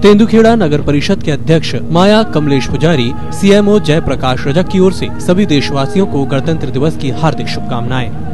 तेंदुखेड़ा नगर परिषद के अध्यक्ष माया कमलेश पुजारी, सीएमओ जय प्रकाश रजक की ओर से सभी देशवासियों को गणतंत्र दिवस की हार्दिक शुभकामनाएं।